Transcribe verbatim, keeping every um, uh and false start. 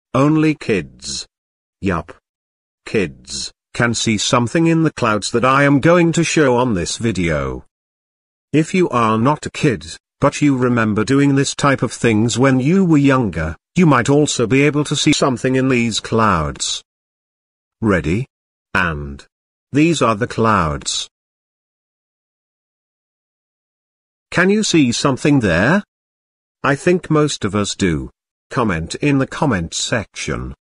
Only kids. Yup. Kids can see something in the clouds that I am going to show on this video. If you are not a kid, but you remember doing this type of things when you were younger, you might also be able to see something in these clouds. Ready? And these are the clouds. Can you see something there? I think most of us do. Comment in the comment section.